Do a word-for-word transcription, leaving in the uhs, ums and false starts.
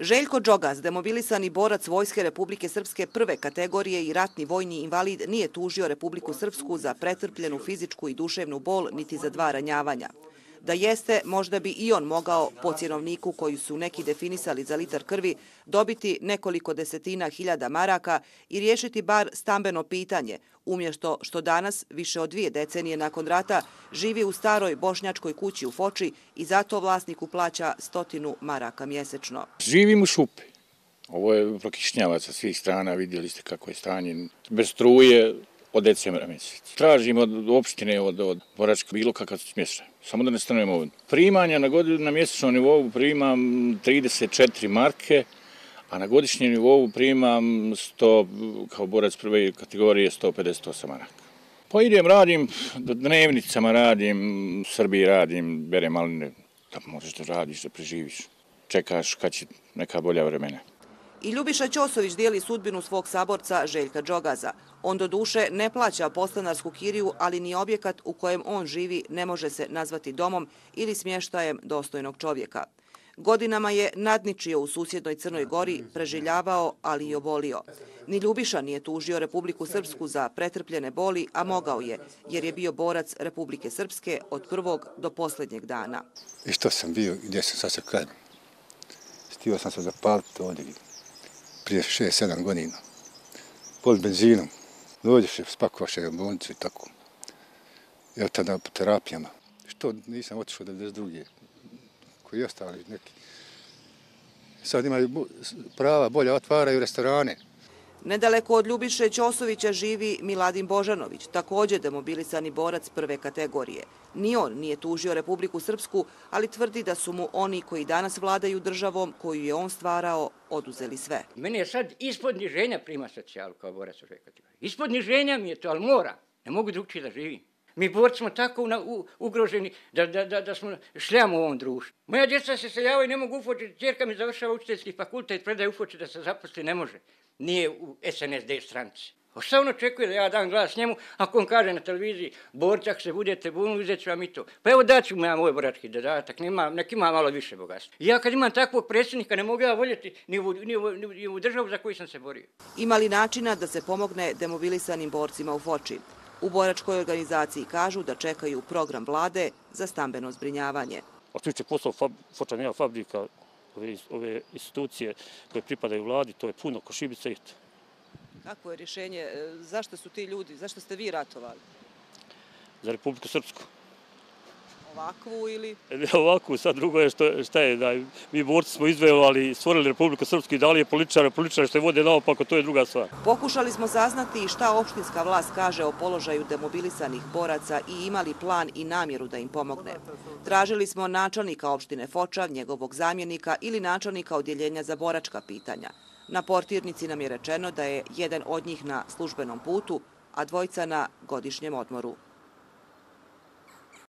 Željko Džogaz, demobilisani borac Vojske Republike Srpske prve kategorije i ratni vojni invalid, nije tužio Republiku Srpsku za pretrpljenu fizičku i duševnu bol niti za dva ranjavanja. Da jeste, možda bi i on mogao, po cjenovniku koju su neki definisali za litar krvi, dobiti nekoliko desetina hiljada maraka i riješiti bar stambeno pitanje, umjesto što danas, više od dvije decenije nakon rata, živi u staroj bošnjačkoj kući u Foči i zato vlasniku plaća stotinu maraka mjesečno. Živim u šupi. Ovo je prokišnjava sa svih strana, vidjeli ste kako je stanje. Bez struje od decembra mjeseca. Tražim od opštine, od, od Boračka, bilo kakav smještaj. Samo da ne stanujemo ovdje. Primanja na, godinu, na mjesečnom nivou primam trideset četiri marke, a na godišnjem nivou primam sto, kao borac prve kategorije sto pedeset osam maraka. Pa idem, radim, dnevnicama radim, u Srbiji radim, berem maline, da možeš da radiš, da preživiš. Čekaš kad će neka bolja vremena. I Ljubiša Ćosović dijeli sudbinu svog saborca Željka Džogaza. On do duše ne plaća podstanarsku kiriju, ali ni objekat u kojem on živi ne može se nazvati domom ili smještajem dostojnog čovjeka. Godinama je nadničio u susjednoj Crnoj Gori, preživljavao, ali i obolio. Ni Ljubiša nije tužio Republiku Srpsku za pretrpljene boli, a mogao je, jer je bio borac Republike Srpske od prvog do posljednjeg dana. I što sam bio, gdje sam sad se krajem? Stio sam se zapaliti ovdje prije šest sedam godina. Pol benzinom. Dođeš je, spakovaš je u bolnicu i tako. I od tada po terapijama. Što nisam otišao devedeset druge koji ostali neki. Sad imaju prava, bolja, otvaraju restorane. Nedaleko od Ljubiše Ćosovića živi Miladin Božanović, također demobilisani borac prve kategorije. Ni on nije tužio Republiku Srpsku, ali tvrdi da su mu oni koji danas vladaju državom, koju je on stvarao, oduzeli sve. Meni je sad ispod niženja prima socijalu kao borac prve kategorije. Ispod niženja mi je to, ali mora. Ne mogu drugčije da živim. Mi borci smo tako ugroženi da, da, da, da smo šljamo u ovom društvu. Moja djeca se seljavaju i ne mogu ufoći. Čerka mi završava učiteljski fakultet, predaje ufoći da se zaposli, ne može. Nije u S N S D stranci. A šta on očekuje da ja dam glas njemu, ako on kaže na televiziji, borci, ako se budete bunili, uzet ću vam i to. Pa evo daću mu ja moj borački dodatak, nek ima malo više bogatstva. Ja kad imam takvog predsjednika ne mogu ja voljeti ni u, ni, u, ni u državu za koju sam se borio. Ima li načina da se pomogne demobilisanim borcima u Foči? U boračkoj organizaciji kažu da čekaju program vlade za stambeno zbrinjavanje. A tiče posao, Foča nema fabrika, ove, ove institucije koje pripadaju vladi, to je puno ko šibica i to. Kako je rješenje? Zašto su ti ljudi, zašto ste vi ratovali? Za Republiku Srpsku. Ovakvu ili? Ne ovakvu, sad drugo je što, šta je, da mi borci smo izvojevali, stvorili Republiku Srpsku i dali je političare, političare što je vode naopako, to je druga stvar. Pokušali smo saznati šta opštinska vlast kaže o položaju demobilisanih boraca i imali plan i namjeru da im pomogne. Tražili smo načelnika opštine Foča, njegovog zamjenika ili načelnika odjeljenja za boračka pitanja. Na portirnici nam je rečeno da je jedan od njih na službenom putu, a dvojica na godišnjem odmoru.